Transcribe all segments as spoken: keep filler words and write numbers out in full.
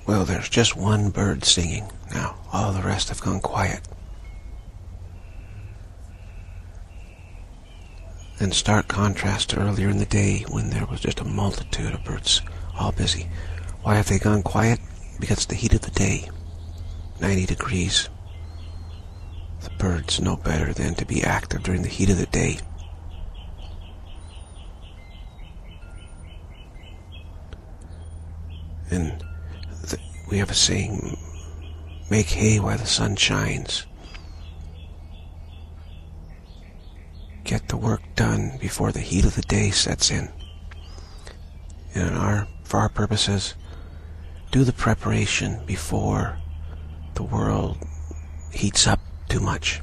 Well, there's just one bird singing now. All the rest have gone quiet. In stark contrast to earlier in the day when there was just a multitude of birds all busy. Why have they gone quiet? Because it's the heat of the day. ninety degrees. The birds know better than to be active during the heat of the day. And the, we have a saying, make hay while the sun shines. Get the work done before the heat of the day sets in. And our, for our purposes, do the preparation before the world heats up too much.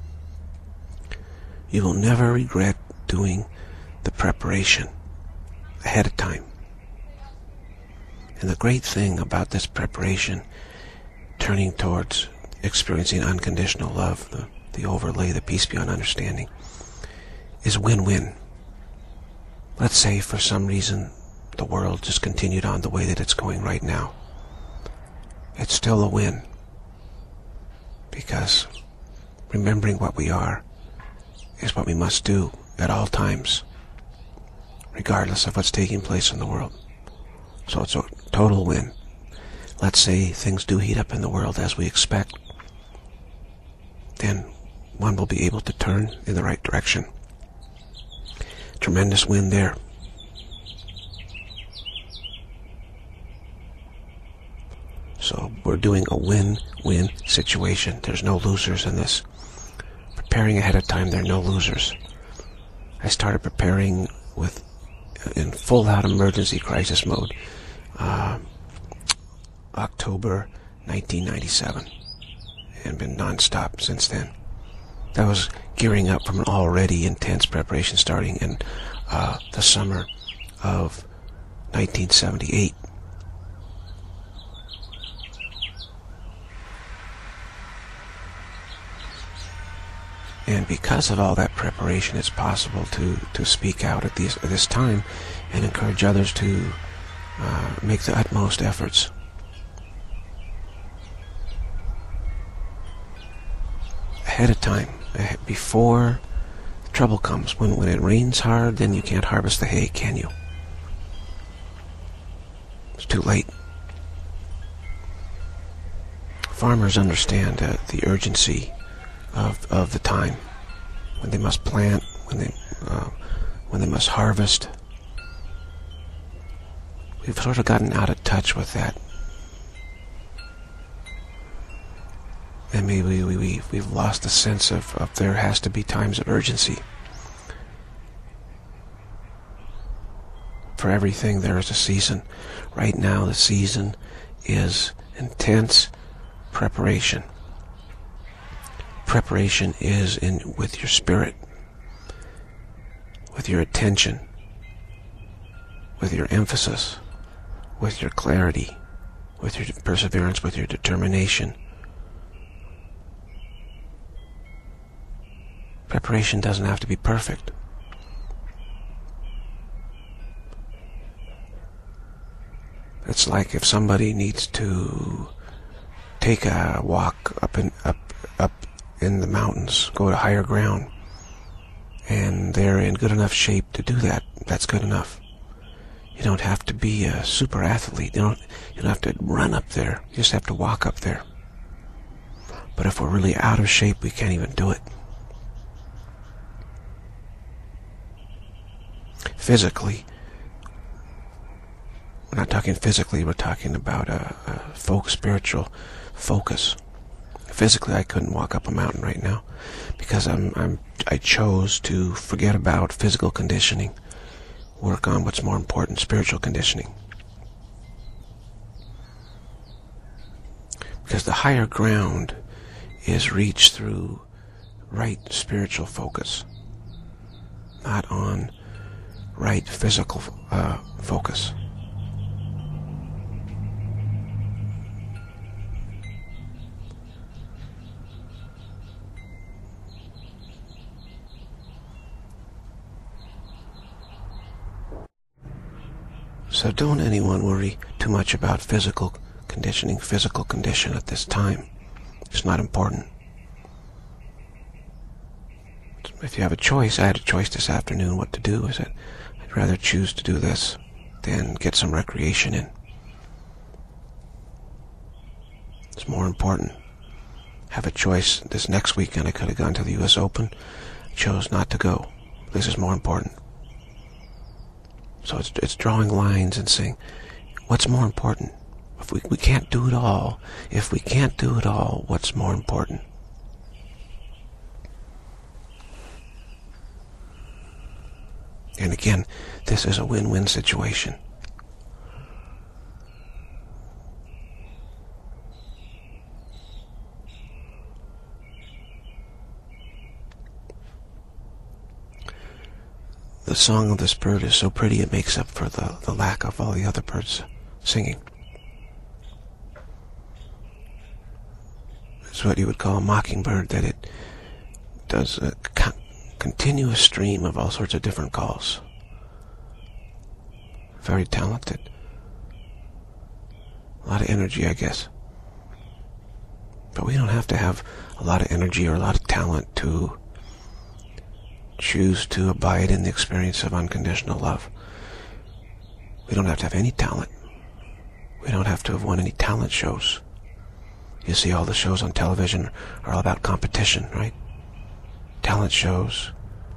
You will never regret doing the preparation ahead of time. And the great thing about this preparation, turning towards experiencing unconditional love, the, the overlay, the peace beyond understanding, is win-win. Let's say for some reason the world just continued on the way that it's going right now. It's still a win. Because remembering what we are is what we must do at all times, regardless of what's taking place in the world. So it's a total win. Let's say things do heat up in the world as we expect. Then one will be able to turn in the right direction. Tremendous win there. So we're doing a win-win situation. There's no losers in this. Preparing ahead of time, there are no losers. I started preparing with in full-out emergency crisis mode uh, October nineteen ninety-seven, and been non-stop since then. That was gearing up from an already intense preparation starting in uh, the summer of nineteen seventy-eight. And because of all that preparation, it's possible to, to speak out at, these, at this time and encourage others to uh, make the utmost efforts. Ahead of time, before trouble comes. When, when it rains hard, then you can't harvest the hay, can you? It's too late. Farmers understand uh, the urgency Of, of the time when they must plant, when they uh, when they must harvest. We've sort of gotten out of touch with that, and maybe we, we we've lost the sense of, of there has to be times of urgency. For everything there is a season. Right now the season is intense preparation. Preparation is in with your spirit, with your attention, with your emphasis, with your clarity, with your perseverance, with your determination. Preparation doesn't have to be perfect. It's like if somebody needs to take a walk up in up up in the mountains, go to higher ground, and they're in good enough shape to do that. That's good enough. You don't have to be a super athlete. You don't, you don't have to run up there. You just have to walk up there. But if we're really out of shape, we can't even do it. Physically, we're not talking physically, we're talking about a, a folk spiritual focus. Physically, I couldn't walk up a mountain right now because I'm, I'm, I chose to forget about physical conditioning, work on what's more important, spiritual conditioning. Because the higher ground is reached through right spiritual focus, not on right physical uh, focus. So don't anyone worry too much about physical conditioning, physical condition at this time. It's not important. If you have a choice, I had a choice this afternoon what to do. I said, I'd rather choose to do this than get some recreation in. It's more important. Have a choice. This next weekend I could have gone to the U S Open. Chose not to go. This is more important. So it's, it's drawing lines and saying, what's more important? If we, we can't do it all, if we can't do it all, what's more important? And again, this is a win-win situation. The song of this bird is so pretty it makes up for the, the lack of all the other birds singing. It's what you would call a mockingbird, that it does a con continuous stream of all sorts of different calls. Very talented. A lot of energy, I guess. But we don't have to have a lot of energy or a lot of talent to choose to abide in the experience of unconditional love. We don't have to have any talent. We don't have to have won any talent shows. You see, all the shows on television are all about competition, right? Talent shows.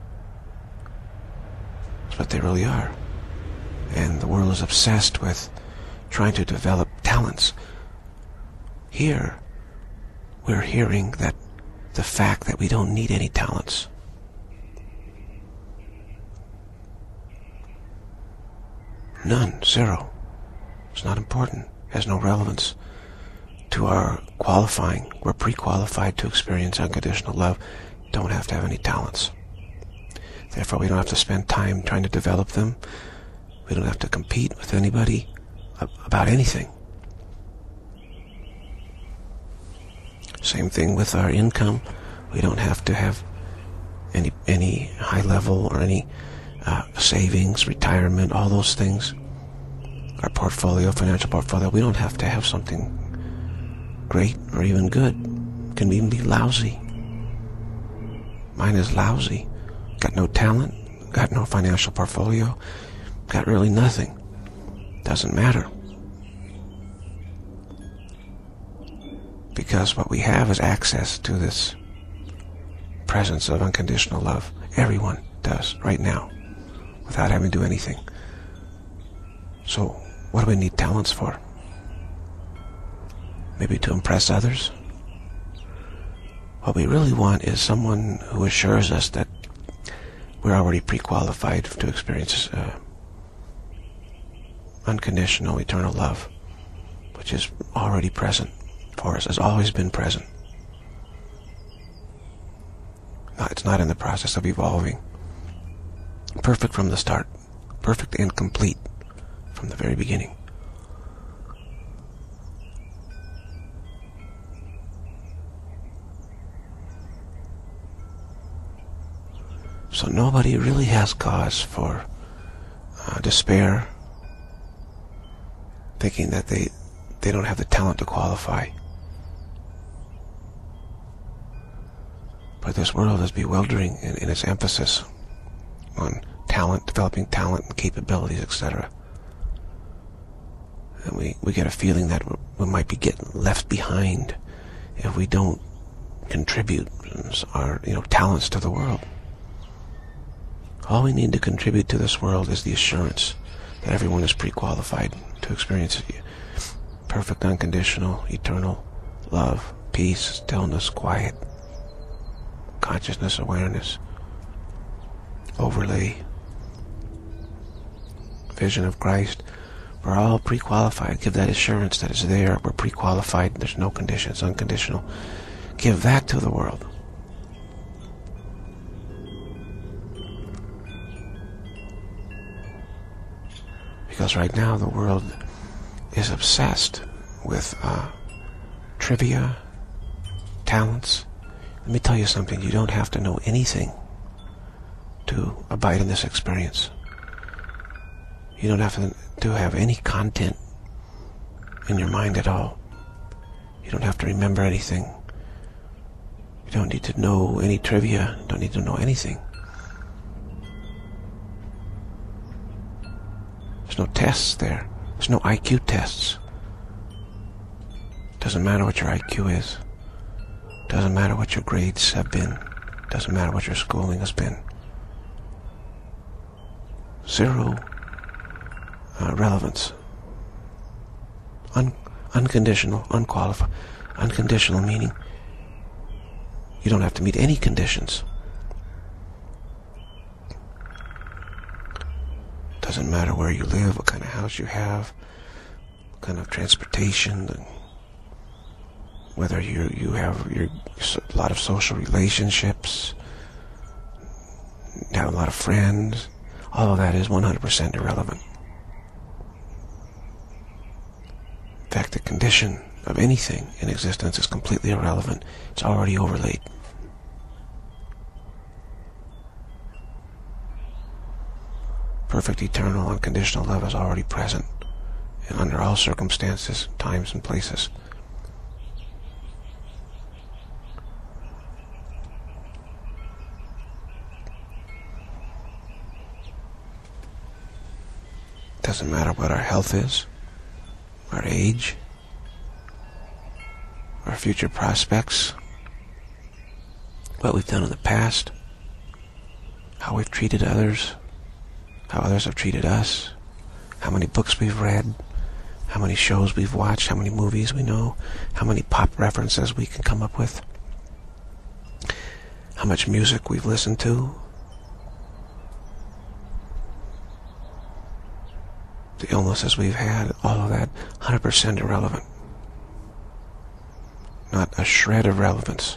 That's what they really are. And the world is obsessed with trying to develop talents. Here, we're hearing that the fact that we don't need any talents. None. Zero. It's not important. It has no relevance to our qualifying. We're pre-qualified to experience unconditional love. Don't have to have any talents. Therefore, we don't have to spend time trying to develop them. We don't have to compete with anybody about anything. Same thing with our income. We don't have to have any any high level or any uh, savings, retirement, all those things. Our portfolio, financial portfolio, we don't have to have something great or even good. It can even be lousy. Mine is lousy. Got no talent, got no financial portfolio, got really nothing. Doesn't matter. Because what we have is access to this presence of unconditional love. Everyone does right now, without having to do anything. So, what do we need talents for? Maybe to impress others? What we really want is someone who assures us that we're already pre-qualified to experience uh, unconditional, eternal love, which is already present for us, has always been present. No, it's not in the process of evolving. Perfect from the start. Perfect and complete from the very beginning. So nobody really has cause for uh, despair, thinking that they, they don't have the talent to qualify. But this world is bewildering in, in its emphasis on talent, developing talent and capabilities, et cetera. And we, we get a feeling that we might be getting left behind if we don't contribute our you know talents to the world. All we need to contribute to this world is the assurance that everyone is pre-qualified to experience perfect, unconditional, eternal love, peace, stillness, quiet, consciousness, awareness, overlay, vision of Christ. We're all pre-qualified. Give that assurance that it's there. We're pre-qualified. There's no conditions, unconditional. Give that to the world. Because right now the world is obsessed with uh, trivia, talents. Let me tell you something. You don't have to know anything to abide in this experience. You don't have to, to have any content in your mind at all. You don't have to remember anything. You don't need to know any trivia. You don't need to know anything. There's no tests there. There's no I Q tests. Doesn't matter what your I Q is. Doesn't matter what your grades have been. Doesn't matter what your schooling has been. Zero uh, relevance. Un unconditional, unqualified. Unconditional meaning you don't have to meet any conditions. Doesn't matter where you live, what kind of house you have, what kind of transportation, whether you you have your, a lot of social relationships, have a lot of friends. All of that is one hundred percent irrelevant. In fact, the condition of anything in existence is completely irrelevant. It's already overlaid. Perfect, eternal, unconditional love is already present, and under all circumstances, times, and places. Doesn't matter what our health is, our age, our future prospects, what we've done in the past, how we've treated others, how others have treated us, how many books we've read, how many shows we've watched, how many movies we know, how many pop references we can come up with, how much music we've listened to, the illnesses we've had, all of that, one hundred percent irrelevant. Not a shred of relevance.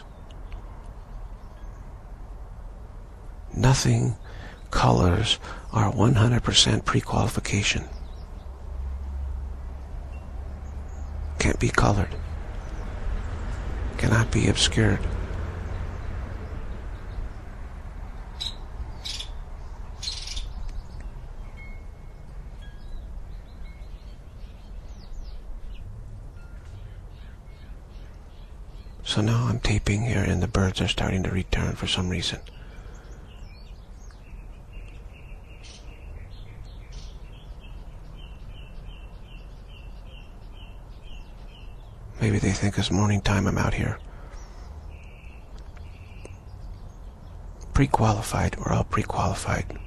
Nothing colors our one hundred percent pre-qualification. Can't be colored. Cannot be obscured. So now I'm taping here and the birds are starting to return for some reason. Maybe they think it's morning time I'm out here. Pre-qualified, we're all pre-qualified.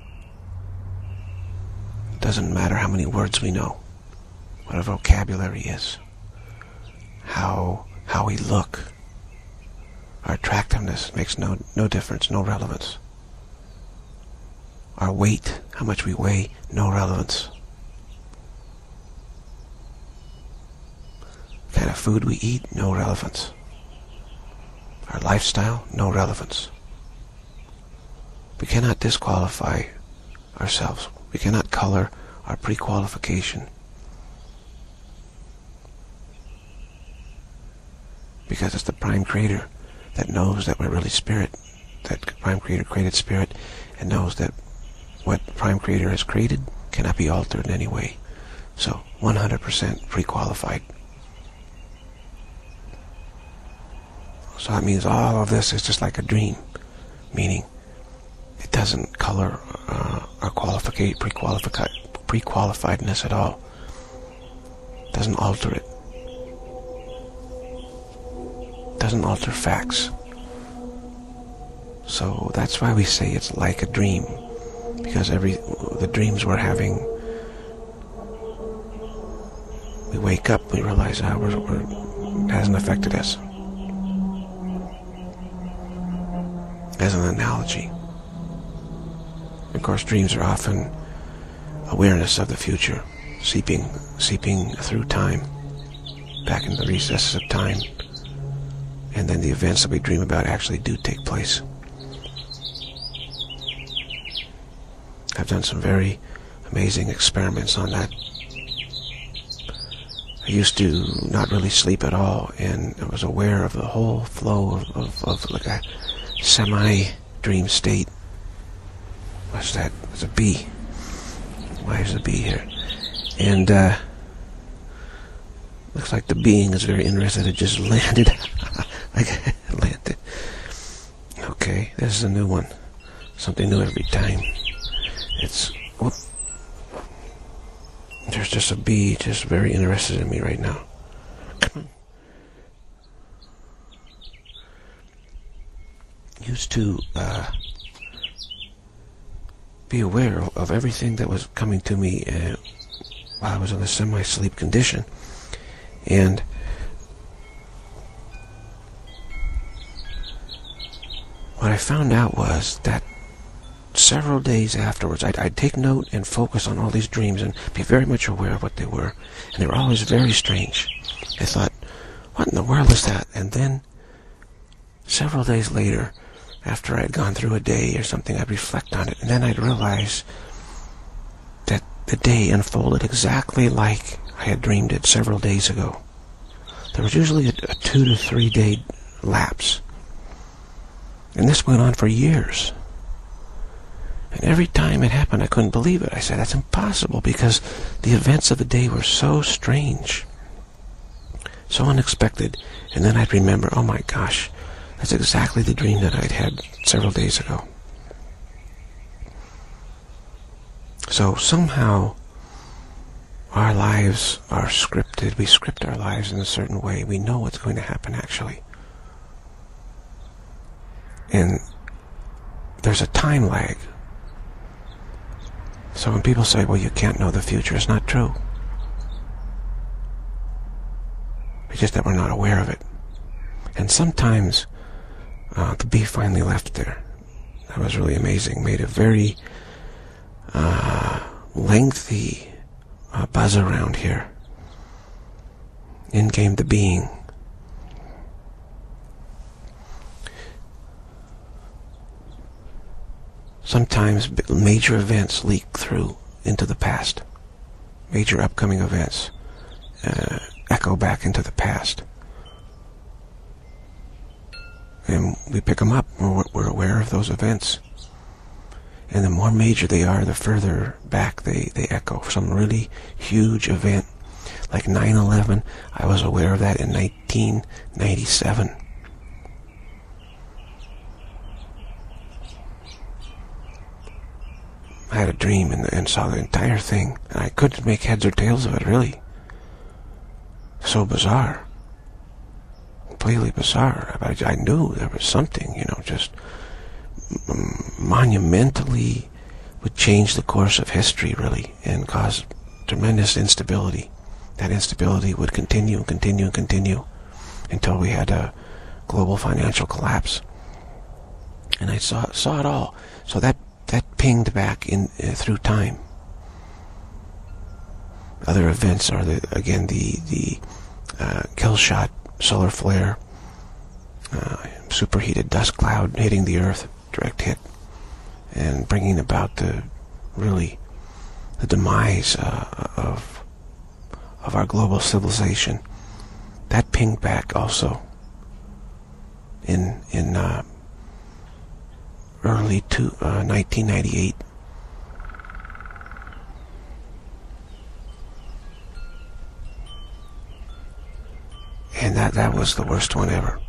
Doesn't matter how many words we know, what our vocabulary is, how how we look. Our attractiveness makes no, no difference, no relevance. Our weight, how much we weigh, no relevance. The kind of food we eat, no relevance. Our lifestyle, no relevance. We cannot disqualify ourselves. We cannot color our pre-qualification. Because it's the Prime Creator that knows that we're really spirit, that Prime Creator created spirit, and knows that what Prime Creator has created cannot be altered in any way. So, one hundred percent pre-qualified. So that means all of this is just like a dream, meaning it doesn't color uh, our qualificate, pre-qualified, pre-qualifiedness at all. It doesn't alter it. Doesn't alter facts. So that's why we say it's like a dream, because every the dreams we're having, we wake up, we realize ah, we're, we're, it hasn't affected us. As an analogy, of course, dreams are often awareness of the future, seeping seeping through time, back into the recesses of time. And then the events that we dream about actually do take place. I've done some very amazing experiments on that. I used to not really sleep at all, and I was aware of the whole flow of, of, of like a semi-dream state. What's that? There's a bee. Why is a bee here? And uh, Looks like the being is very interested. It just landed. Like, landed. Okay, this is a new one. Something new every time. It's... Whoop. There's just a bee just very interested in me right now. Come on. Used to uh, be aware of everything that was coming to me uh, while I was in a semi-sleep condition. And what I found out was that several days afterwards, I'd, I'd take note and focus on all these dreams and be very much aware of what they were. And they were always very strange. I thought, what in the world is that? And then, several days later, after I'd gone through a day or something, I'd reflect on it. And then I'd realize that the day unfolded exactly like I had dreamed it several days ago. There was usually a, a two to three day lapse. And this went on for years. And every time it happened, I couldn't believe it. I said, that's impossible, because the events of the day were so strange, so unexpected. And then I'd remember, oh my gosh, that's exactly the dream that I'd had several days ago. So somehow our lives are scripted. We script our lives in a certain way. We know what's going to happen, actually. And there's a time lag. So when people say, well, you can't know the future, it's not true. It's just that we're not aware of it. And sometimes uh, the bee finally left there. That was really amazing. Made a very uh, lengthy uh, buzz around here. In came the being. Sometimes major events leak through into the past. Major upcoming events uh, echo back into the past. And we pick them up. We're, we're aware of those events. And the more major they are, the further back they, they echo. Some really huge event, like nine eleven, I was aware of that in nineteen ninety-seven. I had a dream and, and saw the entire thing, and I couldn't make heads or tails of it, really. So bizarre. Completely bizarre. But I knew there was something, you know, just monumentally would change the course of history, really, and cause tremendous instability. That instability would continue and continue and continue until we had a global financial collapse. And I saw saw it all. So that that pinged back in uh, through time. Other events are the again the the uh, kill shot solar flare, uh, superheated dust cloud hitting the Earth, direct hit, and bringing about the really the demise uh, of of our global civilization. That pinged back also in in uh, early to uh, nineteen ninety-eight. And that that was the worst one ever.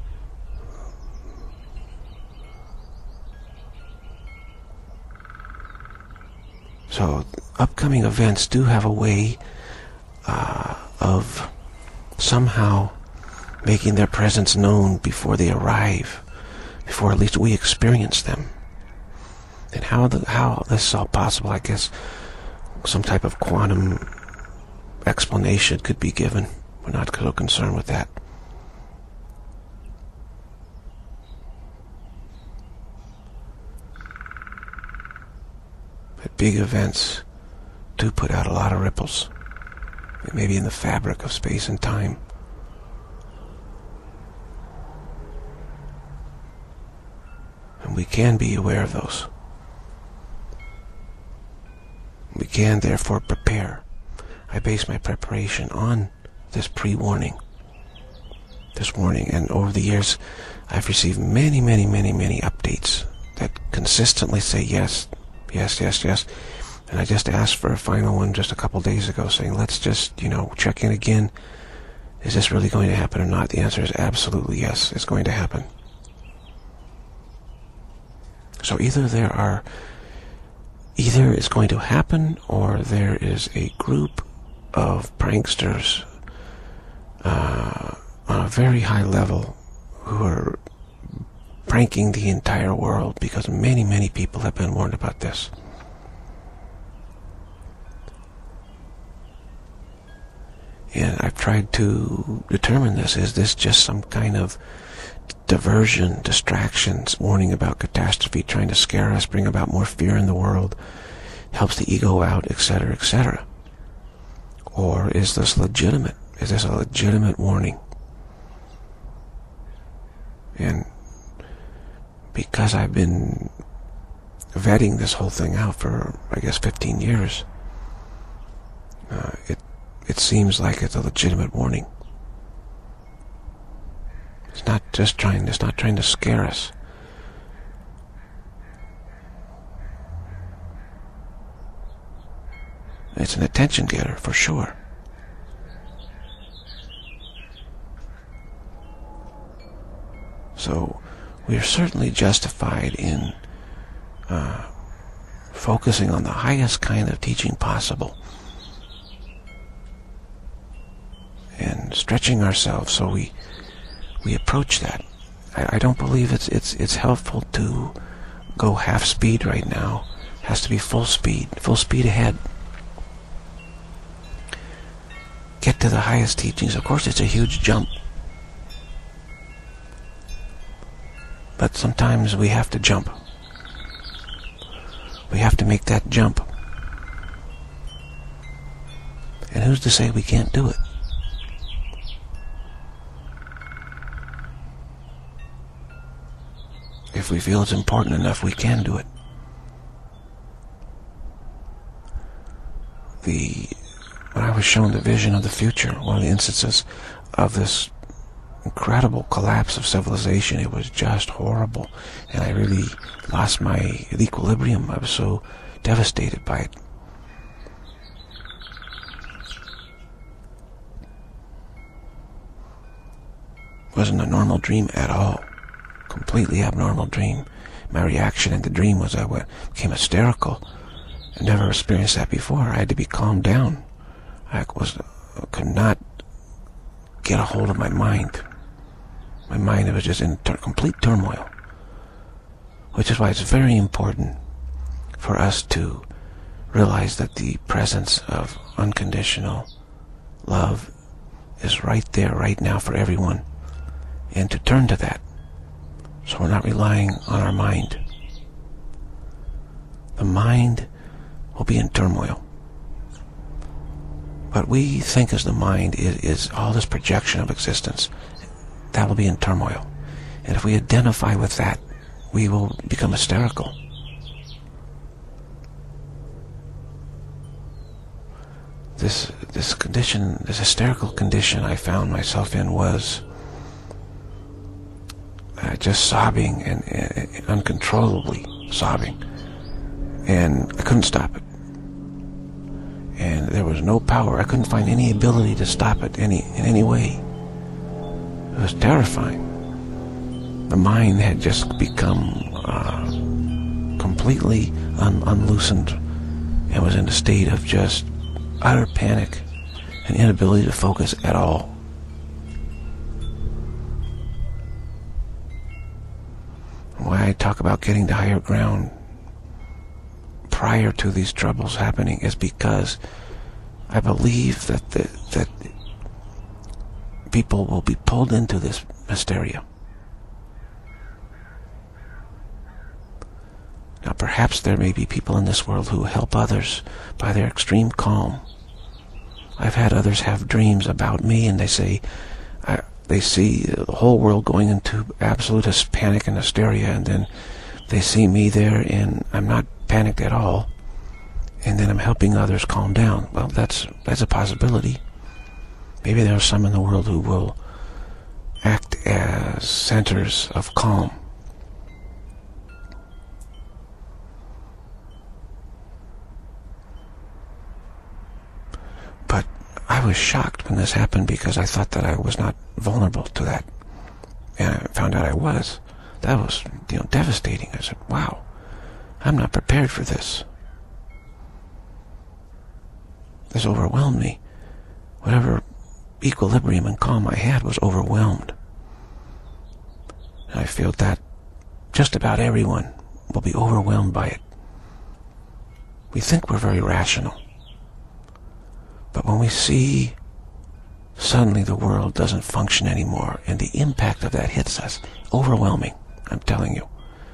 So upcoming events do have a way uh, of somehow making their presence known before they arrive, before at least we experience them. And how the how this is all possible, I guess some type of quantum explanation could be given. We're not so concerned with that. But big events do put out a lot of ripples, maybe in the fabric of space and time. And we can be aware of those. We can therefore prepare. I base my preparation on this pre-warning, this warning, and over the years I've received many, many, many, many updates that consistently say yes, yes, yes, yes. And I just asked for a final one just a couple days ago, saying let's just, you know, check in again Is this really going to happen or not? The answer is absolutely yes, it's going to happen. So either there are, either it's going to happen, or there is a group of pranksters uh, on a very high level who are pranking the entire world, because many, many people have been warned about this. And I've tried to determine this. Is this just some kind of diversion, distractions, warning about catastrophe, trying to scare us, bring about more fear in the world, helps the ego out, et cetera, et cetera? Or is this legitimate? Is this a legitimate warning? And because I've been vetting this whole thing out for, I guess, fifteen years, uh, it it seems like it's a legitimate warning. It's not just trying, it's not trying to scare us. It's an attention getter, for sure. So, we are certainly justified in uh, focusing on the highest kind of teaching possible, and stretching ourselves so we we approach that. I, I don't believe it's it's it's helpful to go half speed right now. It has to be full speed, full speed ahead. Get to the highest teachings. Of course, it's a huge jump, but sometimes we have to jump. We have to make that jump. And who's to say we can't do it? If we feel it's important enough, we can do it. The when I was shown the vision of the future, one of the instances of this incredible collapse of civilization, it was just horrible, and I really lost my equilibrium. I was so devastated by it. It wasn't a normal dream at all. Completely abnormal dream. My reaction in the dream was I went, became hysterical. I never experienced that before. I had to be calmed down. I was could not get a hold of my mind. My mind was just in tur complete turmoil. Which is why it's very important for us to realize that the presence of unconditional love is right there, right now for everyone. And to turn to that, so we're not relying on our mind. The mind will be in turmoil. What we think as the mind is, is all this projection of existence. That will be in turmoil. And if we identify with that, we will become hysterical. This, this condition, this hysterical condition I found myself in was uh, just sobbing and, and uncontrollably sobbing. And I couldn't stop it. And there was no power. I couldn't find any ability to stop it any in any way. It was terrifying. The mind had just become uh, completely un unloosened and was in a state of just utter panic and inability to focus at all. Why I talk about getting to higher ground prior to these troubles happening is because I believe that the, that people will be pulled into this hysteria. Now perhaps there may be people in this world who help others by their extreme calm. I've had others have dreams about me, and they say I, they see the whole world going into absolute panic and hysteria, and then they see me there and I'm not panicked at all, and then I'm helping others calm down. Well, that's that's a possibility. Maybe there are some in the world who will act as centers of calm. But I I was shocked when this happened because I thought that I was not vulnerable to that. And I found out I was. That was, you know, devastating. I said, wow, I'm not prepared for this. This overwhelmed me. Whatever equilibrium and calm I had was overwhelmed. And I feel that just about everyone will be overwhelmed by it. We think we're very rational. But when we see suddenly the world doesn't function anymore, and the impact of that hits us, overwhelming, I'm telling you.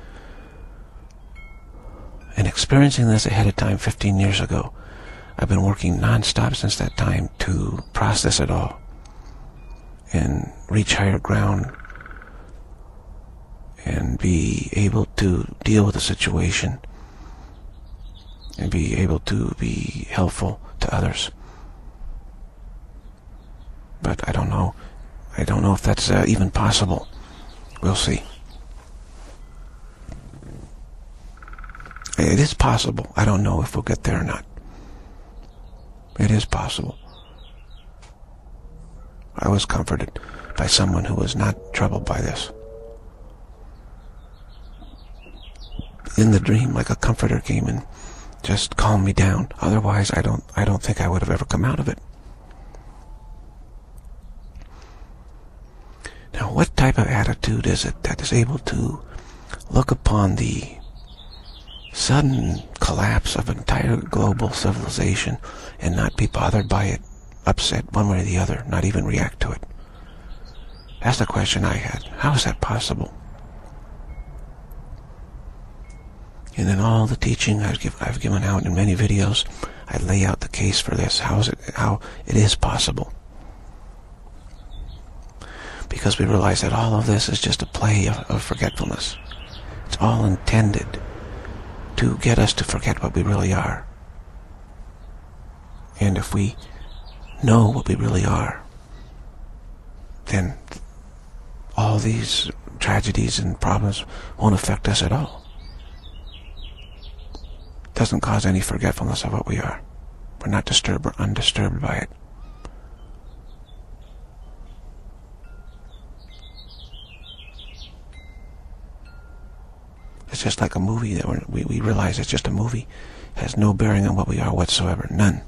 And experiencing this ahead of time fifteen years ago, I've been working non-stop since that time to process it all and reach higher ground and be able to deal with the situation and be able to be helpful to others. But I don't know. I don't know if that's uh, even possible. We'll see. It is possible. I don't know if we'll get there or not. It is possible. I was comforted by someone who was not troubled by this. In the dream, like a comforter came and just calmed me down. Otherwise, I don't, I don't think I would have ever come out of it. Now, what type of attitude is it that is able to look upon the sudden collapse of an entire global civilization and not be bothered by it, upset one way or the other, not even react to it? That's the question I had. How is that possible? And in all the teaching I've, give, I've given out in many videos, I lay out the case for this. How is it? How it is possible? Because we realize that all of this is just a play of, of forgetfulness. It's all intended to get us to forget what we really are. And if we know what we really are, then all these tragedies and problems won't affect us at all. It doesn't cause any forgetfulness of what we are. We're not disturbed or undisturbed by it. It's just like a movie that we're, we, we realize it's just a movie. It has no bearing on what we are whatsoever. None.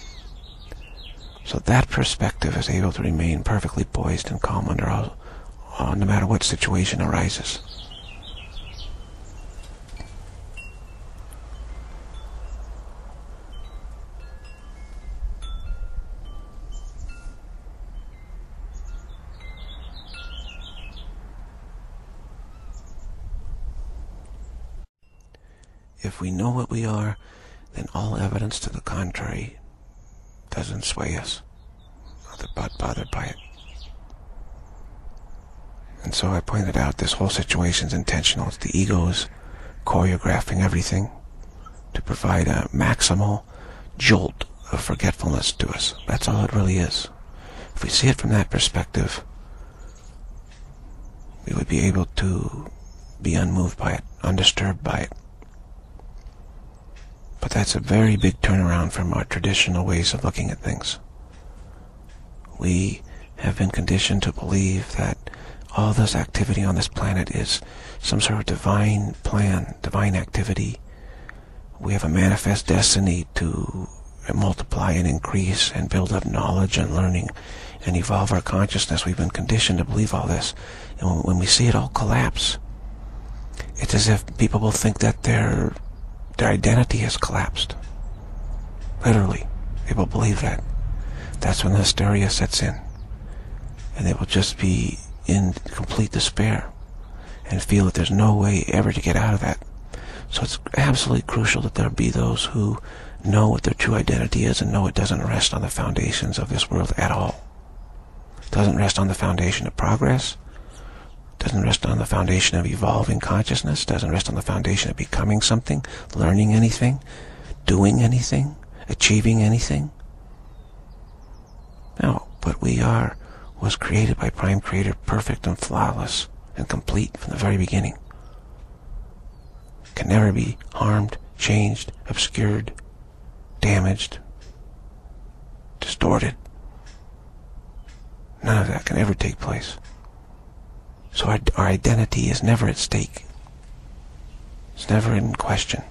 So that perspective is able to remain perfectly poised and calm under all, uh, no matter what situation arises. If we know what we are, then all evidence to the contrary doesn't sway us. Not bothered by it. And so I pointed out this whole situation's intentional. It's the ego is choreographing everything to provide a maximal jolt of forgetfulness to us. That's all it really is. If we see it from that perspective, we would be able to be unmoved by it, undisturbed by it. But that's a very big turnaround from our traditional ways of looking at things. We have been conditioned to believe that all this activity on this planet is some sort of divine plan, divine activity. We have a manifest destiny to multiply and increase and build up knowledge and learning and evolve our consciousness. We've been conditioned to believe all this. And when we see it all collapse, it's as if people will think that they're Their identity has collapsed. Literally, they will believe that. That's when the hysteria sets in. And they will just be in complete despair and feel that there's no way ever to get out of that. So it's absolutely crucial that there be those who know what their true identity is and know it doesn't rest on the foundations of this world at all. It doesn't rest on the foundation of progress. Doesn't rest on the foundation of evolving consciousness, doesn't rest on the foundation of becoming something, learning anything, doing anything, achieving anything. No, what we are was created by Prime Creator, perfect and flawless and complete from the very beginning. Can never be harmed, changed, obscured, damaged, distorted, None of that can ever take place. So our, our identity is never at stake. It's never in question.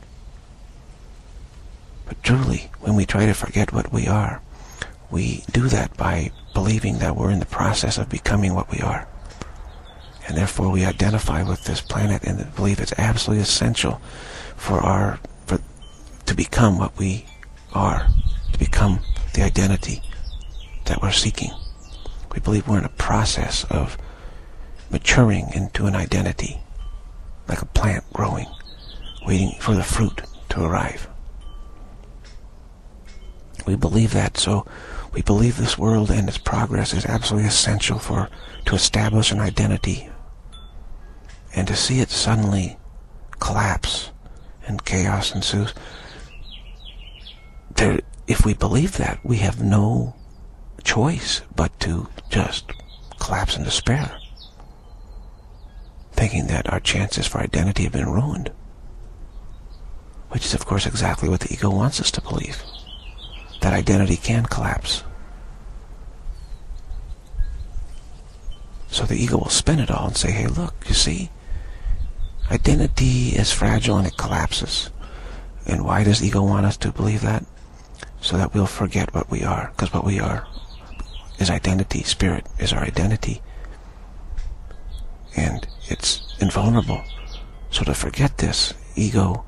But truly, when we try to forget what we are, we do that by believing that we're in the process of becoming what we are. And therefore we identify with this planet and believe it's absolutely essential for our for, to become what we are, to become the identity that we're seeking. We believe we're in a process of maturing into an identity, like a plant growing, waiting for the fruit to arrive. We believe that, so we believe this world and its progress is absolutely essential for to establish an identity, and to see it suddenly collapse and chaos ensues. There, if we believe that, we have no choice but to just collapse in despair, thinking that our chances for identity have been ruined, which is of course exactly what the ego wants us to believe, that identity can collapse. So the ego will spin it all and say, hey, look, you see, identity is fragile and it collapses. And why does the ego want us to believe that? So that we'll forget what we are, because what we are is identity. Spirit is our identity. And it's invulnerable. So to forget this, ego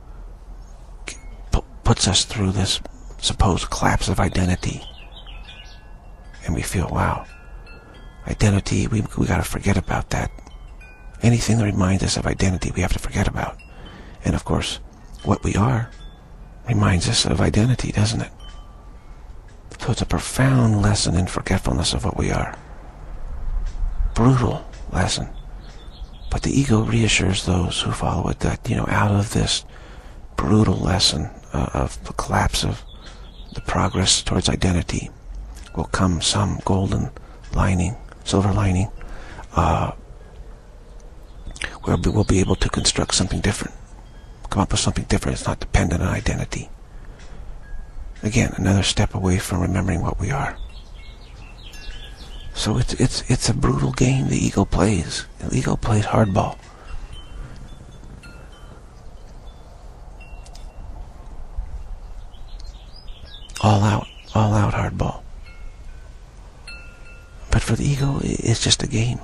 puts us through this supposed collapse of identity. And we feel, wow, identity, we, we got to forget about that. Anything that reminds us of identity, we have to forget about. And of course, what we are reminds us of identity, doesn't it? So it's a profound lesson in forgetfulness of what we are. Brutal lesson. But the ego reassures those who follow it that, you know, out of this brutal lesson uh, of the collapse of the progress towards identity will come some golden lining, silver lining, uh, where we'll be able to construct something different, come up with something different. It's not dependent on identity. Again, another step away from remembering what we are. So it's it's it's a brutal game the ego plays. The ego plays hardball. All out, all out hardball. But for the ego, it's just a game.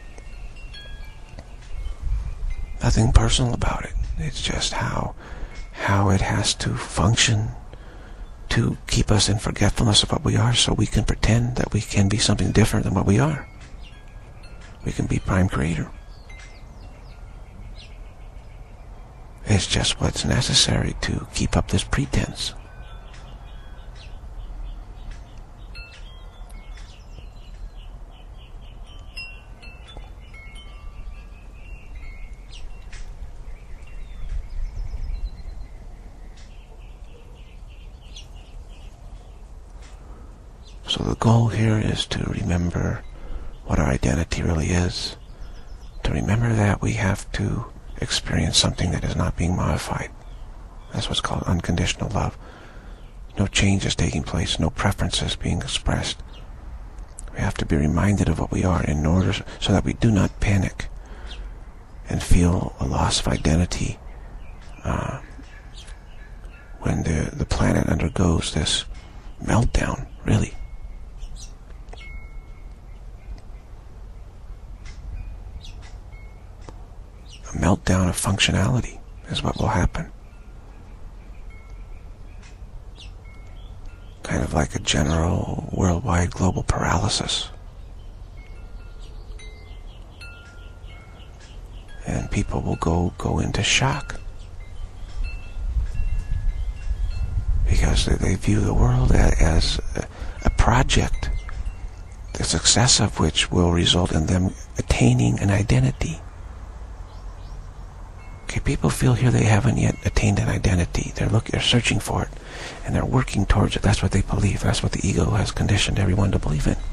Nothing personal about it. It's just how how it has to function to keep us in forgetfulness of what we are, so we can pretend that we can be something different than what we are. We can be Prime Creator. It's just what's necessary to keep up this pretense. So the goal here is to remember what our identity really is. To remember that we have to experience something that is not being modified. That's what's called unconditional love. No change is taking place, no preferences being expressed. We have to be reminded of what we are in order so that we do not panic and feel a loss of identity uh, when the, the planet undergoes this meltdown, really. A meltdown of functionality is what will happen. Kind of like a general worldwide global paralysis. And people will go, go into shock. Because they, they view the world as a, a project, the success of which will result in them attaining an identity. Okay, people feel here they haven't yet attained an identity. They're look, they're searching for it, and they're working towards it. That's what they believe. That's what the ego has conditioned everyone to believe in.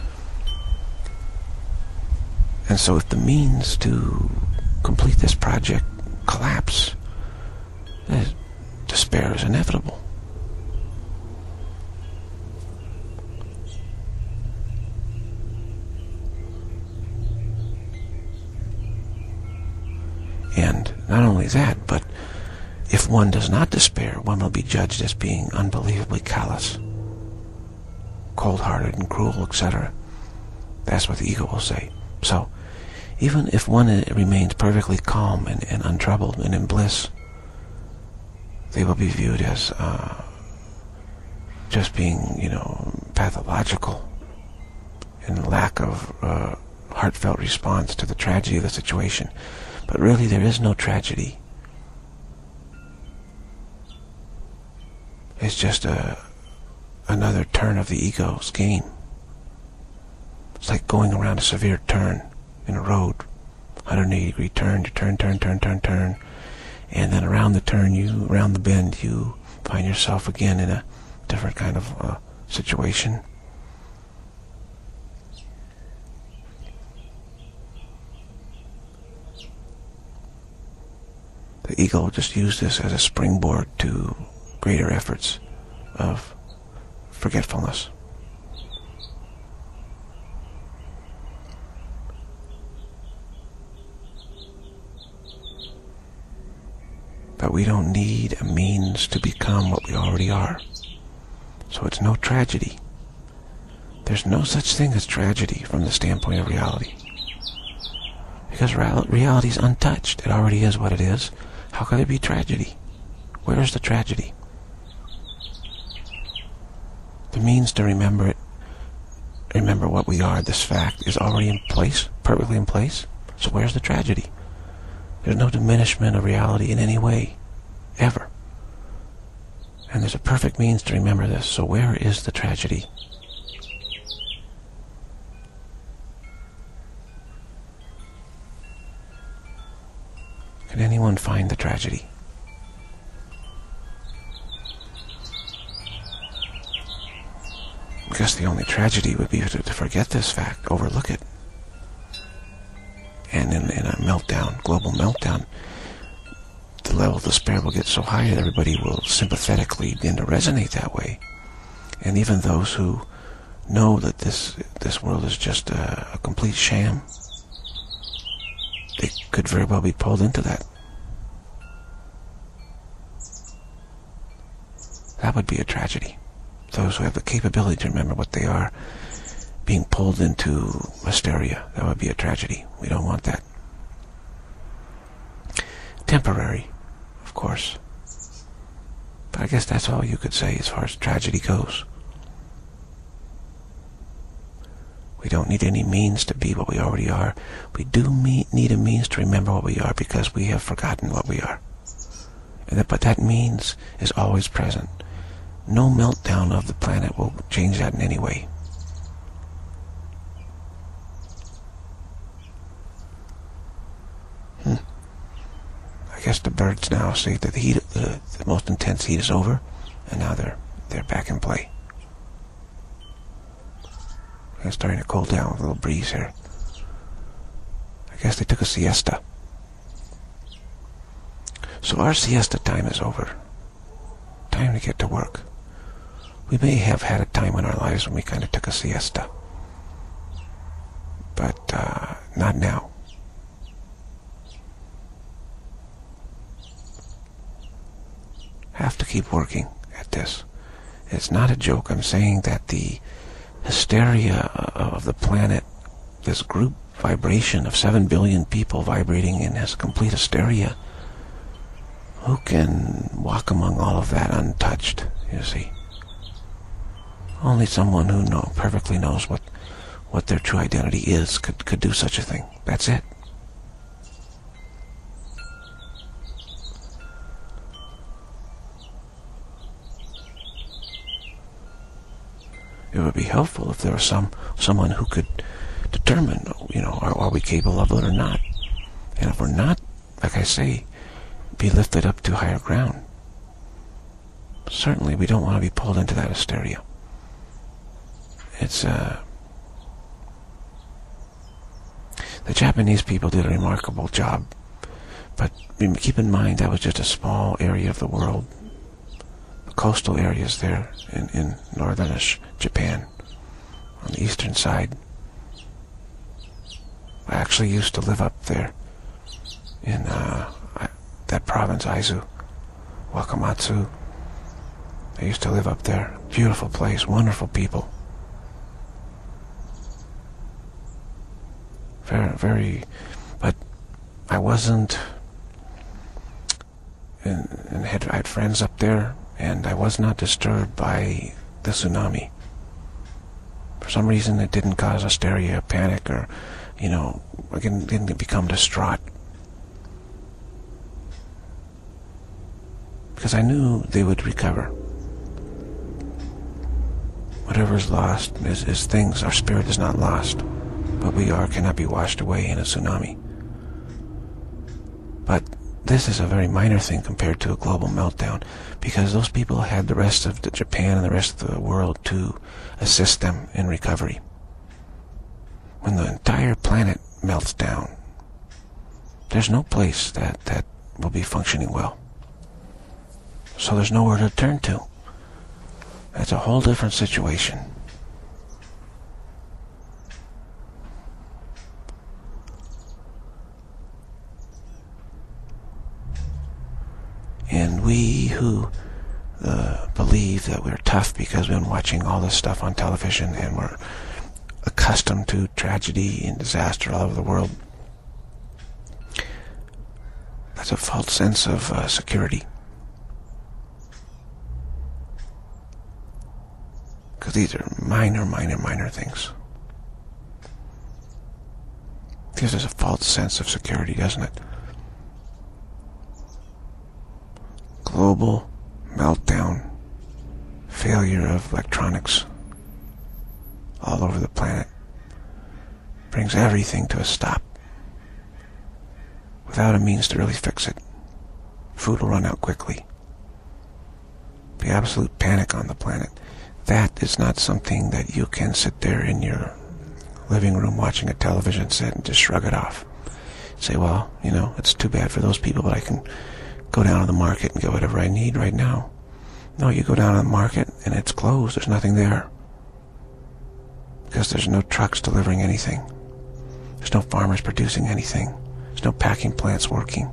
And so if the means to complete this project collapse, despair is inevitable. Not only that, but if one does not despair, one will be judged as being unbelievably callous, cold-hearted and cruel, et cetera. That's what the ego will say. So, even if one remains perfectly calm and, and untroubled and in bliss, they will be viewed as uh, just being, you know, pathological and lack of uh, heartfelt response to the tragedy of the situation. But really, there is no tragedy. It's just a another turn of the ego's game. It's like going around a severe turn in a road, one hundred eighty degree turn, you turn, turn, turn, turn, turn, and then around the turn, you around the bend, you find yourself again in a different kind of uh, situation. The ego will just use this as a springboard to greater efforts of forgetfulness. But we don't need a means to become what we already are. So it's no tragedy. There's no such thing as tragedy from the standpoint of reality. Because reality is untouched. It already is what it is. How could it be tragedy? Where is the tragedy? The means to remember it, remember what we are, this fact, is already in place, perfectly in place. So where's the tragedy? There's no diminishment of reality in any way, ever. And there's a perfect means to remember this. So where is the tragedy? Can anyone find the tragedy? I guess the only tragedy would be to, to forget this fact, overlook it. And in, in a meltdown, global meltdown, the level of despair will get so high that everybody will sympathetically begin to resonate that way. And even those who know that this this world is just a, a complete sham, they could very well be pulled into that. That would be a tragedy. Those who have the capability to remember what they are being pulled into hysteria, that would be a tragedy. We don't want that. Temporary, of course. But I guess that's all you could say as far as tragedy goes. We don't need any means to be what we already are. We do need a means to remember what we are because we have forgotten what we are. And that, but that means is always present. No meltdown of the planet will change that in any way. Hmm. I guess the birds now see that the heat, uh, the most intense heat is over, and now they're they're back in play. It's starting to cool down with a little breeze here. I guess they took a siesta. So our siesta time is over. Time to get to work. We may have had a time in our lives when we kind of took a siesta. But uh, not now. Have to keep working at this. It's not a joke. I'm saying that the hysteria of the planet, this group vibration of seven billion people vibrating in this complete hysteria, who can walk among all of that untouched, you see? Only someone who know, perfectly knows what, what their true identity is could, could do such a thing. That's it. It would be helpful if there was some someone who could determine, you know, are, are we capable of it or not? And if we're not, like I say, be lifted up to higher ground. Certainly, we don't want to be pulled into that hysteria. It's uh, the Japanese people did a remarkable job, but keep in mind that was just a small area of the world. The coastal areas there in, in northern-ish Japan, on the eastern side. I actually used to live up there in uh, that province, Aizu, Wakamatsu. I used to live up there. Beautiful place, wonderful people. Very, very, but I wasn't, and, and had, I had friends up there, and I was not disturbed by the tsunami. For some reason, it didn't cause hysteria, panic, or, you know, I didn't, didn't become distraught. Because I knew they would recover. Whatever is lost is, is things. Our spirit is not lost, but we are cannot be washed away in a tsunami. But this is a very minor thing compared to a global meltdown, because those people had the rest of the Japan and the rest of the world to assist them in recovery. When the entire planet melts down, there's no place that, that will be functioning well. So there's nowhere to turn to. That's a whole different situation. And we who uh, believe that we're tough because we've been watching all this stuff on television and we're accustomed to tragedy and disaster all over the world, that's a false sense of uh, security. Because these are minor, minor, minor things. Gives us a false sense of security, doesn't it? Global meltdown, failure of electronics all over the planet, brings everything to a stop without a means to really fix it. Food will run out quickly. Be absolute panic on the planet. That is not something that you can sit there in your living room watching a television set and just shrug it off. Say, well, you know, it's too bad for those people, but I can go down to the market and get whatever I need right now. No, you go down to the market and it's closed. There's nothing there. Because there's no trucks delivering anything. There's no farmers producing anything. There's no packing plants working.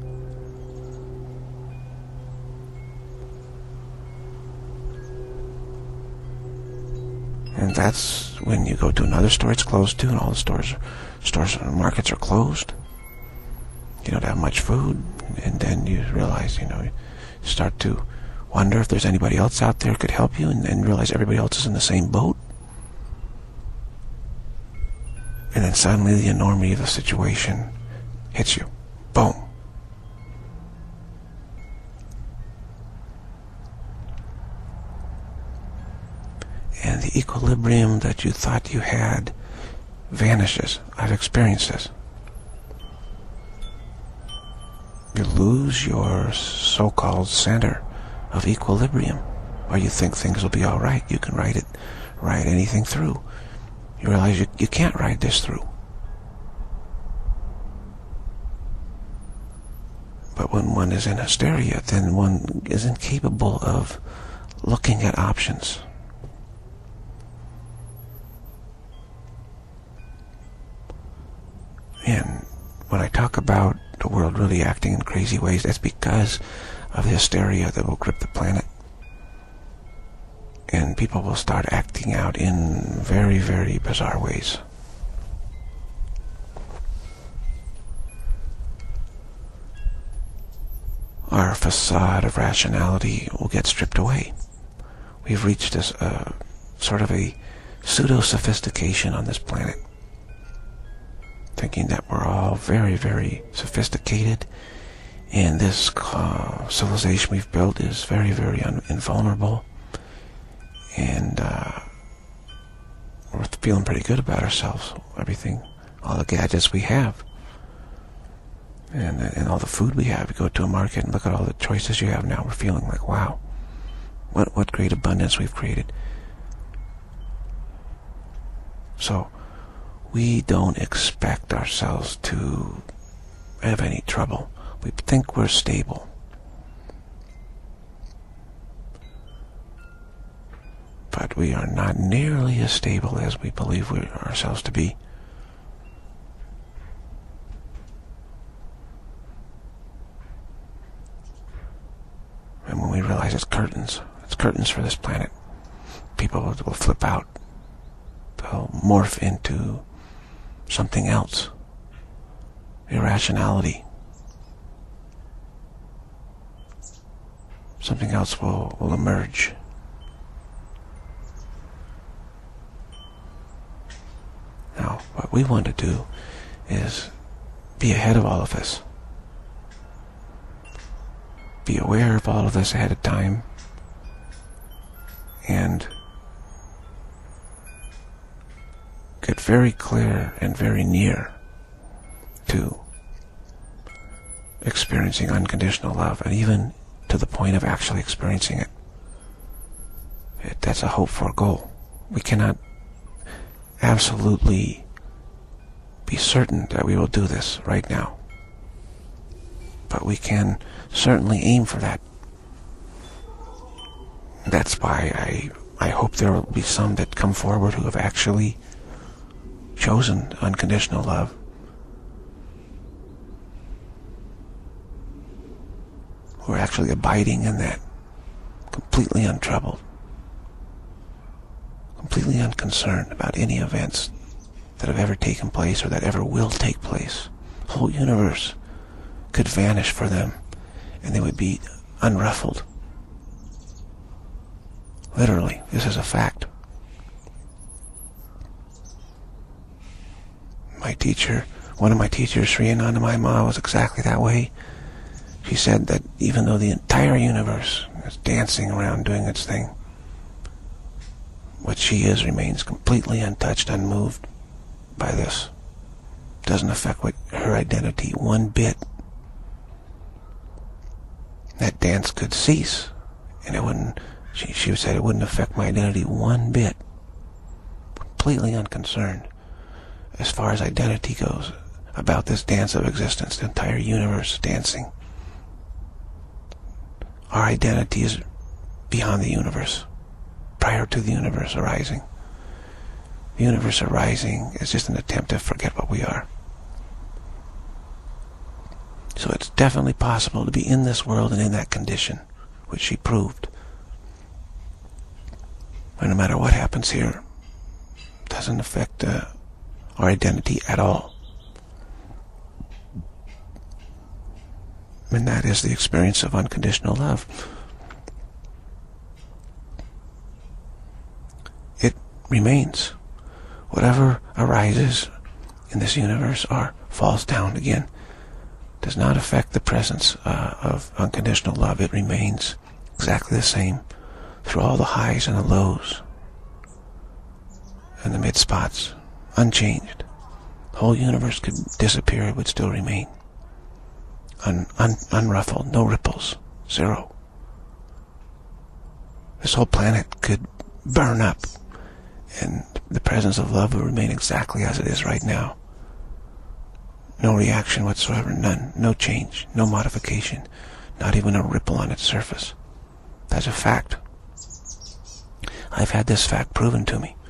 And that's when you go to another store, it's closed too, and all the stores, stores and markets are closed. You don't have much food, and then you realize, you know, you start to wonder if there's anybody else out there who could help you, and then realize everybody else is in the same boat. And then suddenly the enormity of the situation hits you. Boom. And the equilibrium that you thought you had vanishes. I've experienced this. You lose your so-called center of equilibrium, or you think things will be all right. You can ride it, ride anything through. You realize you, you can't ride this through. But when one is in hysteria, then one isn't capable of looking at options. And when I talk about the world really acting in crazy ways, that's because of the hysteria that will grip the planet. And people will start acting out in very, very bizarre ways. Our facade of rationality will get stripped away. We've reached this uh, sort of a pseudo-sophistication on this planet, thinking that we're all very, very sophisticated, and this uh, civilization we've built is very, very un invulnerable, and uh, we're feeling pretty good about ourselves. Everything, all the gadgets we have, and, and all the food we have. You go to a market and look at all the choices you have now. We're feeling like, wow, what, what great abundance we've created. So we don't expect ourselves to have any trouble. We think we're stable. But we are not nearly as stable as we believe we ourselves to be. curtains. It's curtains for this planet. People will, will flip out. They'll morph into something else. Irrationality. Something else will, will emerge. Now, what we want to do is be ahead of all of this. Be aware of all of this ahead of time, and get very clear and very near to experiencing unconditional love, and even to the point of actually experiencing it. it that's a hoped-for goal. We cannot absolutely be certain that we will do this right now, but we can certainly aim for that. That's why I I hope there will be some that come forward who have actually chosen unconditional love. Who are actually abiding in that, completely untroubled, completely unconcerned about any events that have ever taken place or that ever will take place. The whole universe could vanish for them, and they would be unruffled. Literally, this is a fact. My teacher, one of my teachers, Sri Anandamayi Ma, was exactly that way. She said that even though the entire universe is dancing around doing its thing, what she is remains completely untouched, unmoved by this. Doesn't affect what, her identity one bit. That dance could cease, and it wouldn't, she, she said it wouldn't affect my identity one bit. Completely unconcerned as far as identity goes about this dance of existence, the entire universe dancing. Our identity is beyond the universe, prior to the universe arising. The universe arising is just an attempt to forget what we are. So it's definitely possible to be in this world and in that condition, which she proved. But no matter what happens here, it doesn't affect uh, our identity at all. And that is the experience of unconditional love. It remains. Whatever arises in this universe or falls down again does not affect the presence uh, of unconditional love. It remains exactly the same through all the highs and the lows and the mid spots, unchanged. The whole universe could disappear, it would still remain. Un, un, unruffled, no ripples, zero. This whole planet could burn up, and the presence of love will remain exactly as it is right now. No reaction whatsoever, none, no change, no modification, not even a ripple on its surface. That's a fact. I've had this fact proven to me.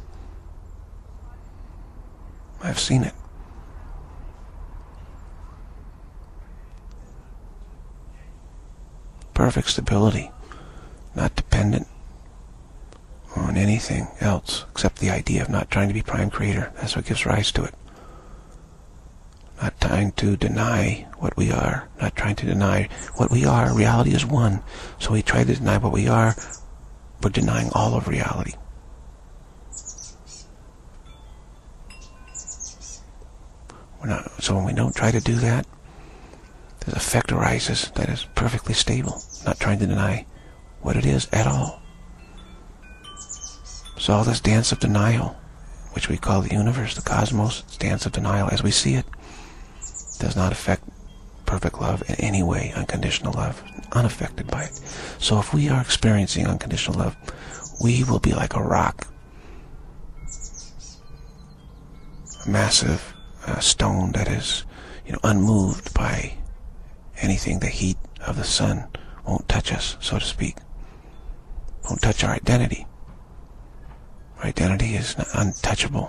I've seen it. Perfect stability, not dependent on anything else except the idea of not trying to be prime creator. That's what gives rise to it. Not trying to deny what we are, not trying to deny what we are. Reality is one. So we try to deny what we are, we're denying all of reality. We're not, so when we don't try to do that, this effect arises that is perfectly stable, not trying to deny what it is at all. So all this dance of denial, which we call the universe, the cosmos, this dance of denial as we see it, does not affect perfect love in any way, unconditional love, unaffected by it. So if we are experiencing unconditional love, we will be like a rock, a massive uh, stone that is, you know, unmoved by anything. The heat of the sun won't touch us, so to speak. Won't touch our identity. Our identity is untouchable.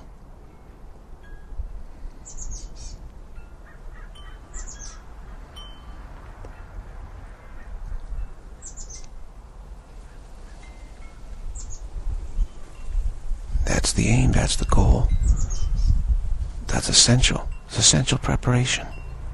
that's the goal, that's essential. It's essential preparation.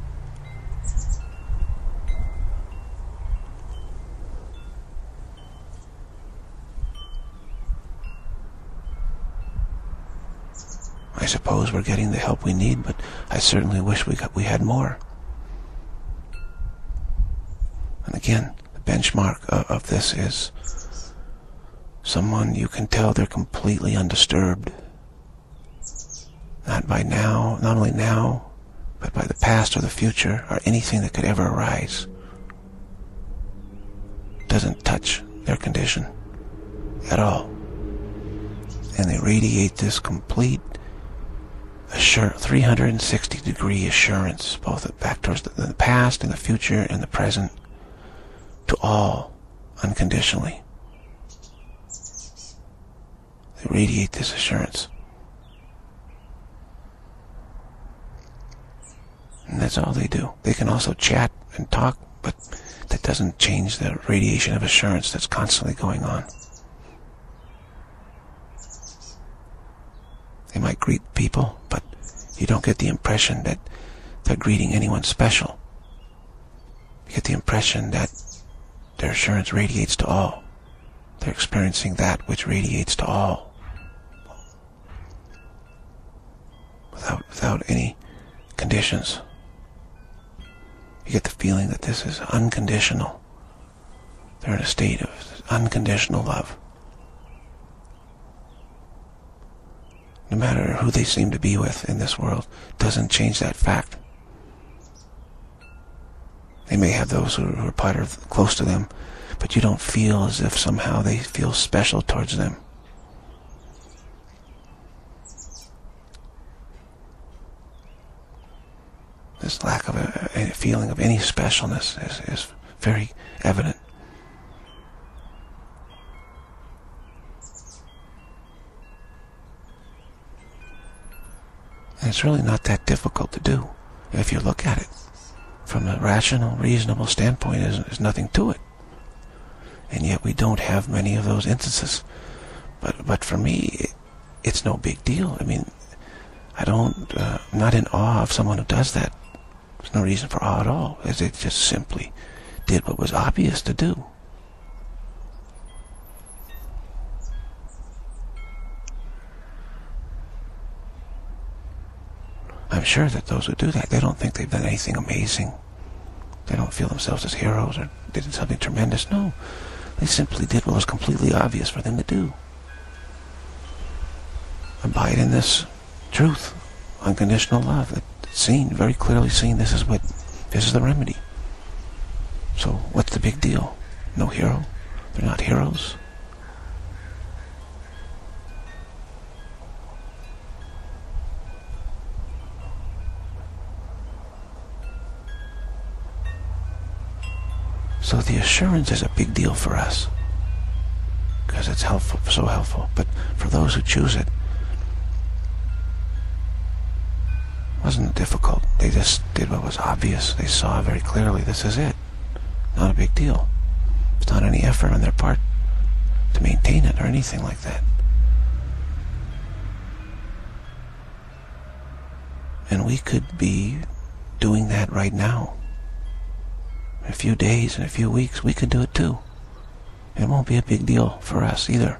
I suppose we're getting the help we need, but I certainly wish we got, we had more. And again, the benchmark of, of this is someone you can tell they're completely undisturbed. Not by now, not only now, but by the past or the future, or anything that could ever arise. Doesn't touch their condition at all. And they radiate this complete assure, three hundred sixty degree assurance, both back towards the, the past and the future and the present, to all unconditionally. They radiate this assurance. And that's all they do. They can also chat and talk, but that doesn't change the radiation of assurance that's constantly going on. They might greet people, but you don't get the impression that they're greeting anyone special. You get the impression that their assurance radiates to all. They're experiencing that which radiates to all. Without, without any conditions. You get the feeling that this is unconditional. They're in a state of unconditional love. No matter who they seem to be with in this world, doesn't change that fact. They may have those who are part of close to them, but you don't feel as if somehow they feel special towards them. This lack of a, a feeling of any specialness is, is very evident. And it's really not that difficult to do if you look at it. From a rational, reasonable standpoint, there's, there's nothing to it. And yet we don't have many of those instances. But but for me, it, it's no big deal. I mean, I don't, uh, I'm not in awe of someone who does that. There's no reason for awe at all, as it just simply did what was obvious to do. I'm sure that those who do that, they don't think they've done anything amazing. They don't feel themselves as heroes or did something tremendous. No, they simply did what was completely obvious for them to do. Abide in this truth, unconditional love. It's seen, very clearly seen. This is what, this is the remedy. So what's the big deal? No hero? They're not heroes? So the assurance is a big deal for us, because it's helpful, so helpful. But for those who choose it, it wasn't difficult. They just did what was obvious. They saw very clearly, this is it. Not a big deal. It's not any effort on their part to maintain it or anything like that. And we could be doing that right now. In a few days, in a few weeks, we could do it too. It won't be a big deal for us either.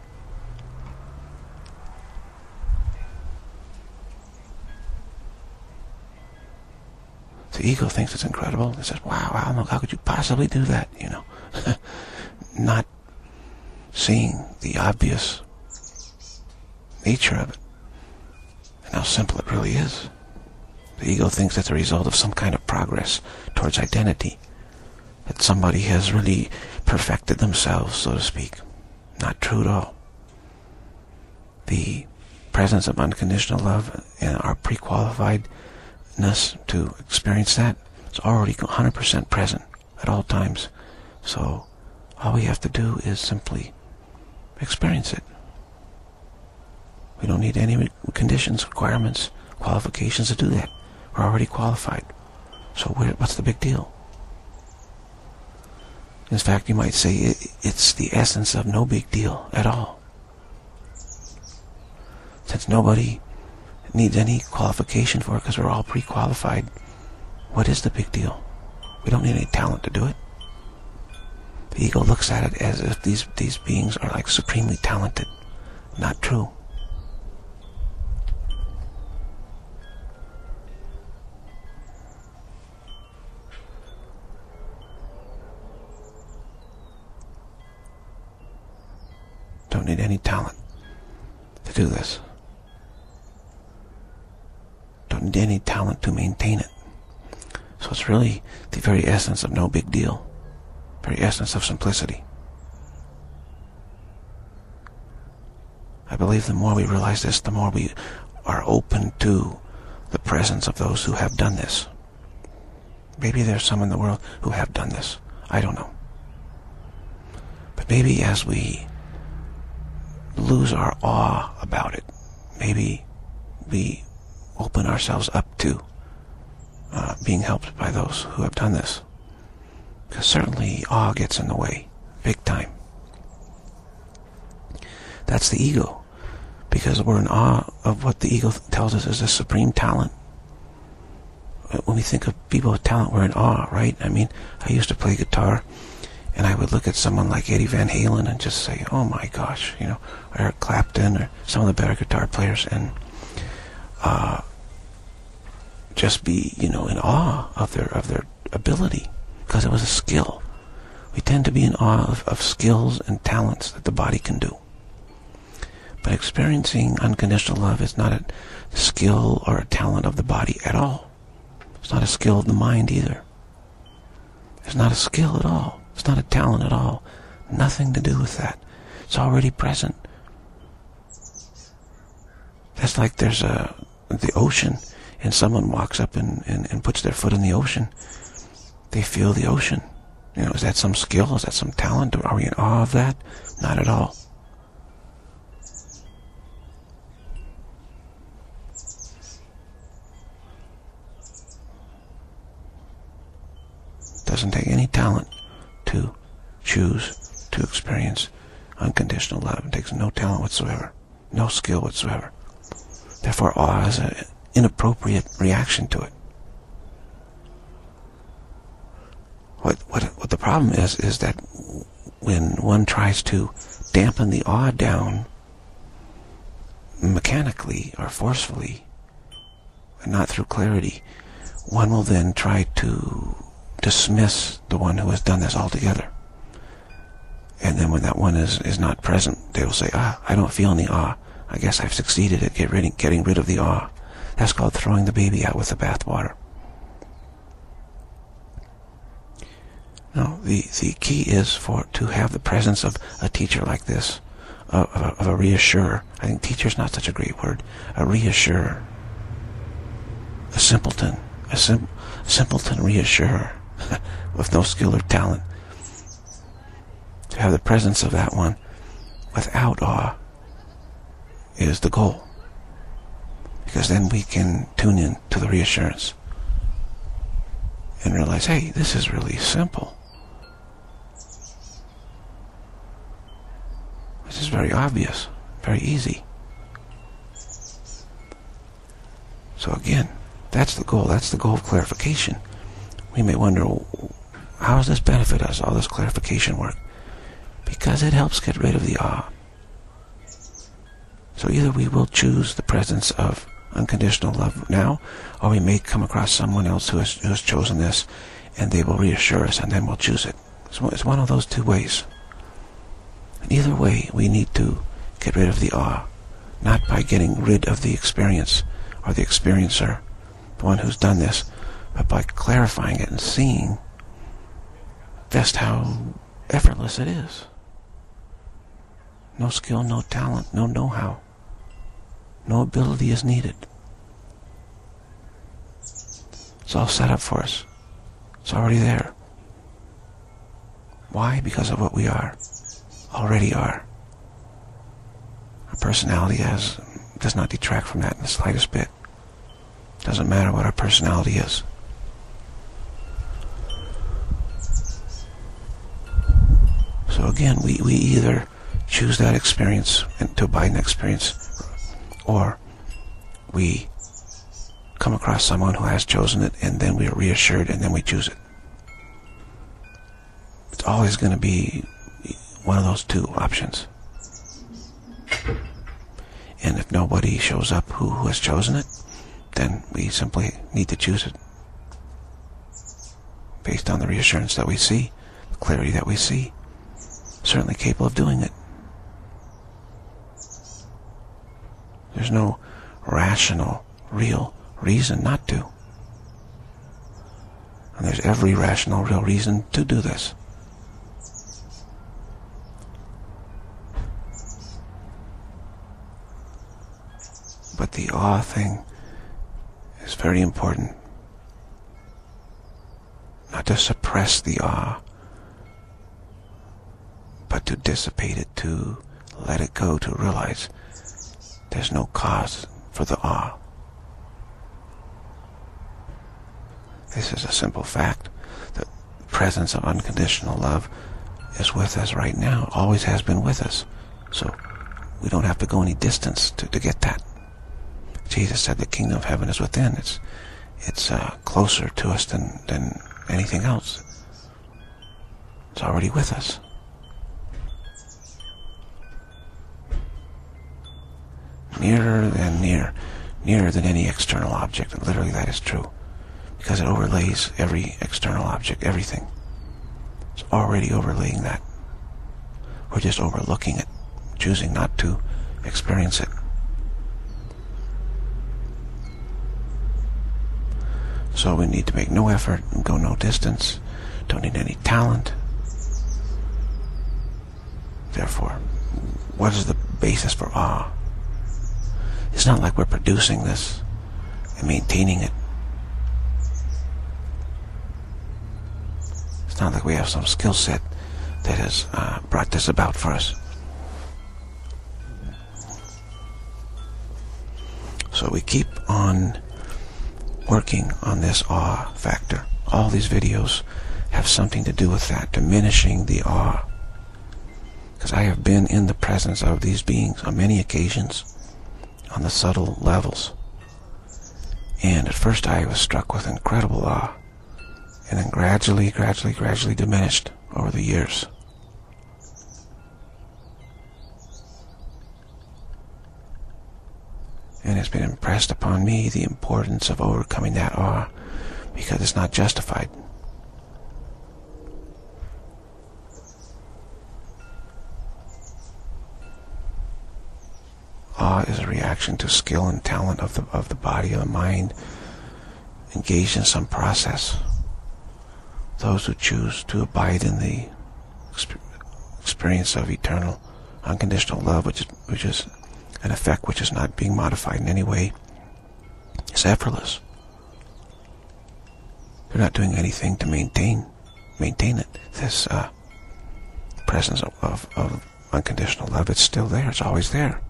The ego thinks it's incredible. It says, wow, wow, how could you possibly do that, you know? Not seeing the obvious nature of it and how simple it really is. The ego thinks it's a result of some kind of progress towards identity. That somebody has really perfected themselves, so to speak. Not true at all. The presence of unconditional love and our pre-qualifiedness to experience that is already one hundred percent present at all times. So all we have to do is simply experience it. We don't need any conditions, requirements, qualifications to do that. We're already qualified. So what's the big deal? In fact, you might say it, it's the essence of no big deal at all. Since nobody needs any qualification for it because we're all pre-qualified, what is the big deal? We don't need any talent to do it. The ego looks at it as if these, these beings are like supremely talented. Not true. Don't need any talent to do this. Don't need any talent to maintain it. So it's really the very essence of no big deal. Very essence of simplicity. I believe the more we realize this, the more we are open to the presence of those who have done this. Maybe there's some in the world who have done this. I don't know. But maybe as we lose our awe about it, maybe we open ourselves up to uh, being helped by those who have done this. Because certainly awe gets in the way, big time. That's the ego. Because we're in awe of what the ego tells us is a supreme talent. When we think of people with talent, we're in awe, right? I mean, I used to play guitar, and I would look at someone like Eddie Van Halen and just say, oh my gosh, you know, or Eric Clapton, or some of the better guitar players, and uh, just be, you know, in awe of their of their ability. Because it was a skill. We tend to be in awe of, of skills and talents that the body can do. But experiencing unconditional love is not a skill or a talent of the body at all. It's not a skill of the mind either. It's not a skill at all. It's not a talent at all. Nothing to do with that. It's already present. That's like there's a the ocean, and someone walks up and, and, and puts their foot in the ocean. They feel the ocean. You know, is that some skill? Is that some talent? Are we in awe of that? Not at all. It doesn't take any talent to choose to experience unconditional love. It takes no talent whatsoever, no skill whatsoever. Therefore, awe is an inappropriate reaction to it. What, what, what the problem is, is that when one tries to dampen the awe down mechanically or forcefully, and not through clarity, one will then try to dismiss the one who has done this altogether. And then when that one is, is not present, they will say, ah, I don't feel any awe. I guess I've succeeded at get rid, getting rid of the awe. That's called throwing the baby out with the bathwater. No, the, the key is for to have the presence of a teacher like this, of, of, a, of a reassurer. I think teacher's not such a great word. A reassurer. A simpleton. A sim, simpleton reassurer with no skill or talent. To have the presence of that one without awe is the goal. Because then we can tune in to the reassurance and realize, hey, this is really simple. This is very obvious, very easy. So again, that's the goal. That's the goal of clarification. We may wonder, how does this benefit us, all this clarification work? Because it helps get rid of the awe. So either we will choose the presence of unconditional love now, or we may come across someone else who has, who has chosen this, and they will reassure us, and then we'll choose it. It's, it's one of those two ways. And either way, we need to get rid of the awe, not by getting rid of the experience or the experiencer, the one who's done this, but by clarifying it and seeing just how effortless it is. No skill, no talent, no know-how. No ability is needed. It's all set up for us. It's already there. Why? Because of what we are. Already are. Our personality has, does not detract from that in the slightest bit. Doesn't matter what our personality is. So again, we, we either choose that experience and to abide in that experience Or we come across someone who has chosen it, and then we are reassured, and then we choose it. It's always going to be one of those two options. And if nobody shows up who, who has chosen it, then we simply need to choose it based on the reassurance that we see, the clarity that we see. Certainly capable of doing it. There's no rational, real reason not to. And there's every rational, real reason to do this. But the awe thing is very important. Not to suppress the awe, but to dissipate it, to let it go, to realize there's no cause for the awe. This is a simple fact. The presence of unconditional love is with us right now, always has been with us. So we don't have to go any distance to, to get that. Jesus said the kingdom of heaven is within. It's it's uh, closer to us than, than anything else. It's already with us. Nearer than near, nearer than any external object. And literally that is true. Because it overlays every external object, everything. It's already overlaying that. We're just overlooking it, choosing not to experience it. So we need to make no effort and go no distance. Don't need any talent. Therefore, what is the basis for awe? It's not like we're producing this and maintaining it. It's not like we have some skill set that has uh, brought this about for us. So we keep on working on this awe factor. All these videos have something to do with that, diminishing the awe. Because I have been in the presence of these beings on many occasions, on the subtle levels. And at first I was struck with incredible awe, and then gradually, gradually, gradually diminished over the years. And it's been impressed upon me the importance of overcoming that awe, because it's not justified. Awe is a reaction to skill and talent of the of the body, of the mind, engaged in some process. Those who choose to abide in the experience of eternal unconditional love, which is which is an effect which is not being modified in any way, is effortless. They're not doing anything to maintain maintain it. This uh, presence of, of, of unconditional love, it's still there. It's always there.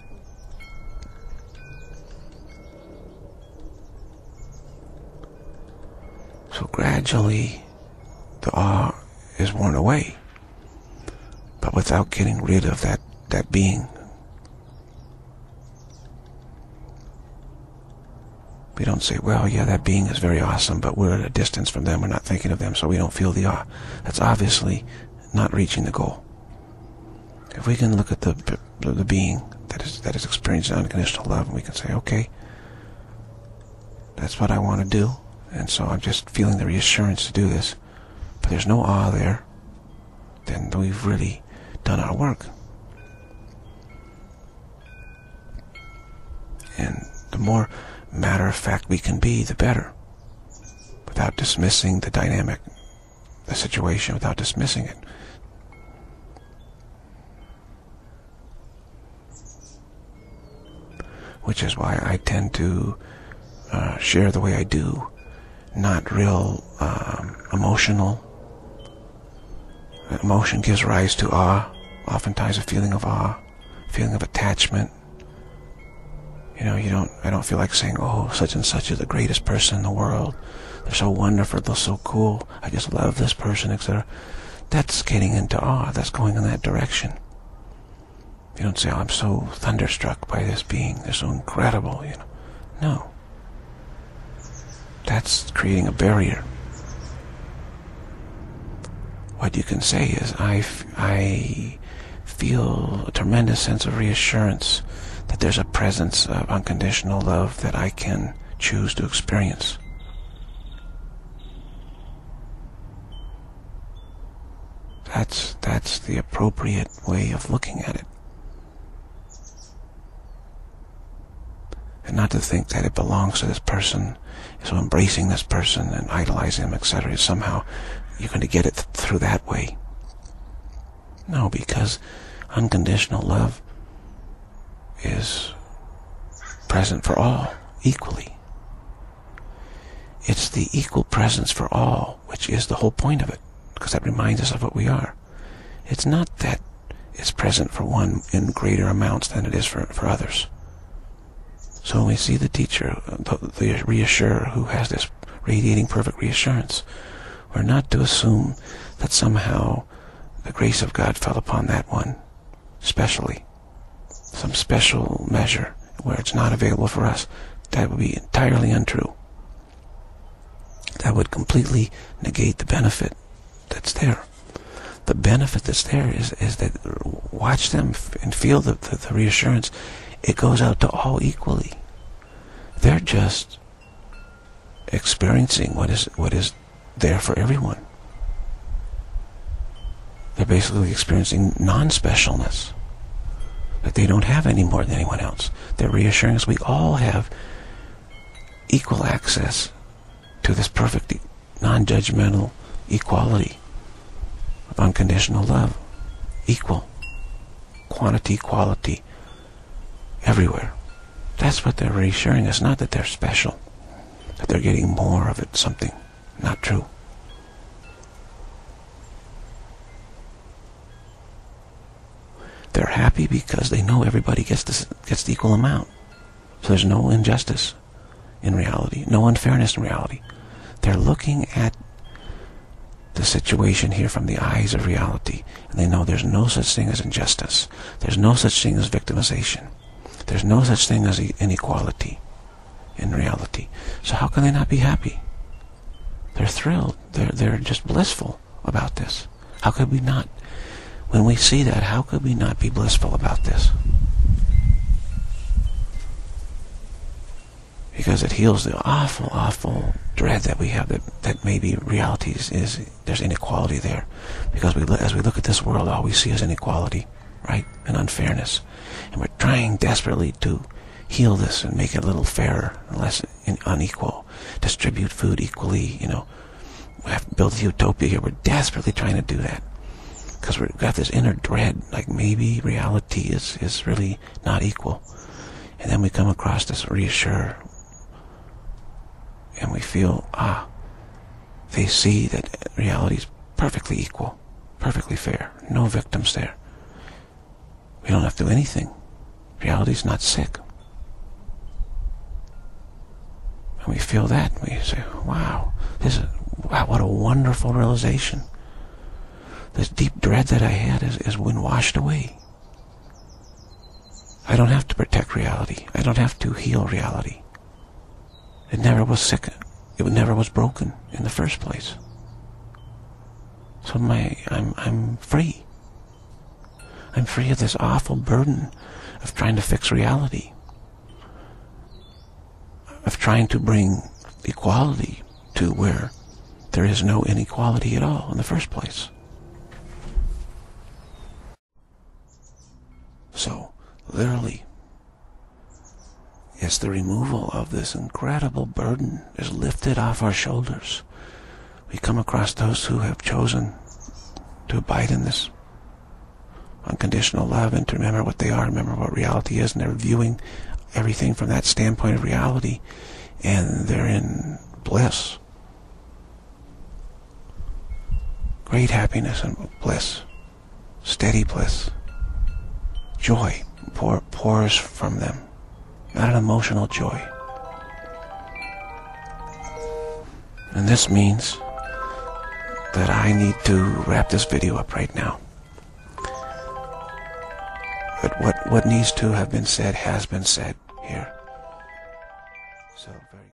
So gradually, the awe is worn away, but without getting rid of that, that being. We don't say, well, yeah, that being is very awesome, but we're at a distance from them. We're not thinking of them, so we don't feel the awe. That's obviously not reaching the goal. If we can look at the the, the being that is that is experiencing unconditional love, and we can say, okay, that's what I want to do, and so I'm just feeling the reassurance to do this, but there's no awe there, then we've really done our work. And the more matter-of-fact we can be, the better, without dismissing the dynamic, the situation, without dismissing it. Which is why I tend to uh, share the way I do, not real um, emotional. Emotion gives rise to awe, oftentimes a feeling of awe, feeling of attachment. You know, you don't, I don't feel like saying, oh, such and such is the greatest person in the world. They're so wonderful, they're so cool. I just love this person, et cetera. That's getting into awe. That's going in that direction. You don't say, oh, I'm so thunderstruck by this being. They're so incredible, you know. No. That's creating a barrier. What you can say is, I, f I feel a tremendous sense of reassurance that there's a presence of unconditional love that I can choose to experience. That's, that's the appropriate way of looking at it. And not to think that it belongs to this person, so embracing this person and idolizing him, et cetera, is somehow you're going to get it th through that way. No, because unconditional love is present for all equally. It's the equal presence for all, which is the whole point of it, because that reminds us of what we are. It's not that it's present for one in greater amounts than it is for, for others. So when we see the teacher, the, the reassurer who has this radiating perfect reassurance, we're not to assume that somehow the grace of God fell upon that one, specially. Some special measure where it's not available for us. That would be entirely untrue. That would completely negate the benefit that's there. The benefit that's there is, is that watch them and feel the, the, the reassurance. It goes out to all equally. They're just experiencing what is what is there for everyone. They're basically experiencing non-specialness, that they don't have any more than anyone else. They're reassuring us we all have equal access to this perfect, non-judgmental equality of unconditional love. Equal. Quantity, quality. Everywhere. That's what they're reassuring us, not that they're special, that they're getting more of it, something not true. They're happy because they know everybody gets this, gets the equal amount. So there's no injustice in reality, no unfairness in reality. They're looking at the situation here from the eyes of reality, and they know there's no such thing as injustice. There's no such thing as victimization. There's no such thing as inequality in reality. So how can they not be happy? They're thrilled. They're, they're just blissful about this. How could we not? When we see that, how could we not be blissful about this? Because it heals the awful, awful dread that we have that, that maybe reality is, is there's inequality there. Because we, as we look at this world, all we see is inequality, right? And unfairness. And we're trying desperately to heal this and make it a little fairer and less unequal. Distribute food equally, you know. We have to build a utopia here. We're desperately trying to do that. Because we've got this inner dread, like maybe reality is, is really not equal. And then we come across this reassure, and we feel, ah, they see that reality is perfectly equal, perfectly fair, no victims there. We don't have to do anything. Reality's not sick. And we feel that, and we say, wow, this is, wow, what a wonderful realization. This deep dread that I had is, is been washed away. I don't have to protect reality. I don't have to heal reality. It never was sick. It never was broken in the first place. So my, I'm, I'm free. I'm free of this awful burden of trying to fix reality, of trying to bring equality to where there is no inequality at all in the first place. So, literally, it's the removal of this incredible burden is lifted off our shoulders. We come across those who have chosen to abide in this unconditional love and to remember what they are, remember what reality is, and they're viewing everything from that standpoint of reality, and they're in bliss. Great happiness and bliss. Steady bliss. Joy pour, pours from them. Not an emotional joy. And this means that I need to wrap this video up right now. But what, what needs to have been said has been said here. So